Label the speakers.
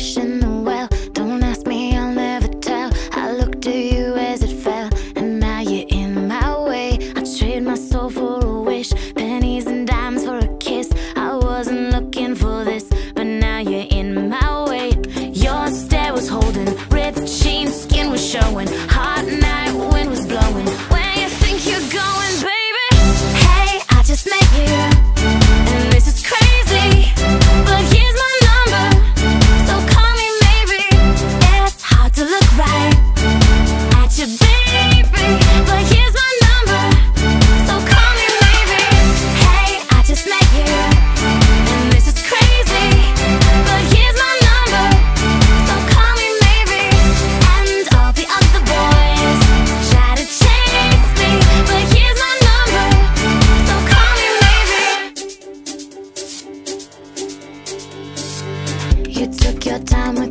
Speaker 1: wishing well. Don't ask me, I'll never tell. I looked at you as it fell, and now you're in my way. I trade my soul for a wish, pennies and dimes for a kiss. I wasn't looking for this, but now you're in my way. Your stare was holding, ripped jeans, skin was showing. Hot night, wind was blowing. Where you think you're going, baby? Hey, I just met you, and this is crazy, but here's my number, so call me maybe. It's hard to look right at you, baby, but here's my number, so call me maybe. Hey, I just met you, and this is crazy, but here's my number, so call me maybe. And all the other boys try to chase me, but here's my number, so call me maybe. You took your time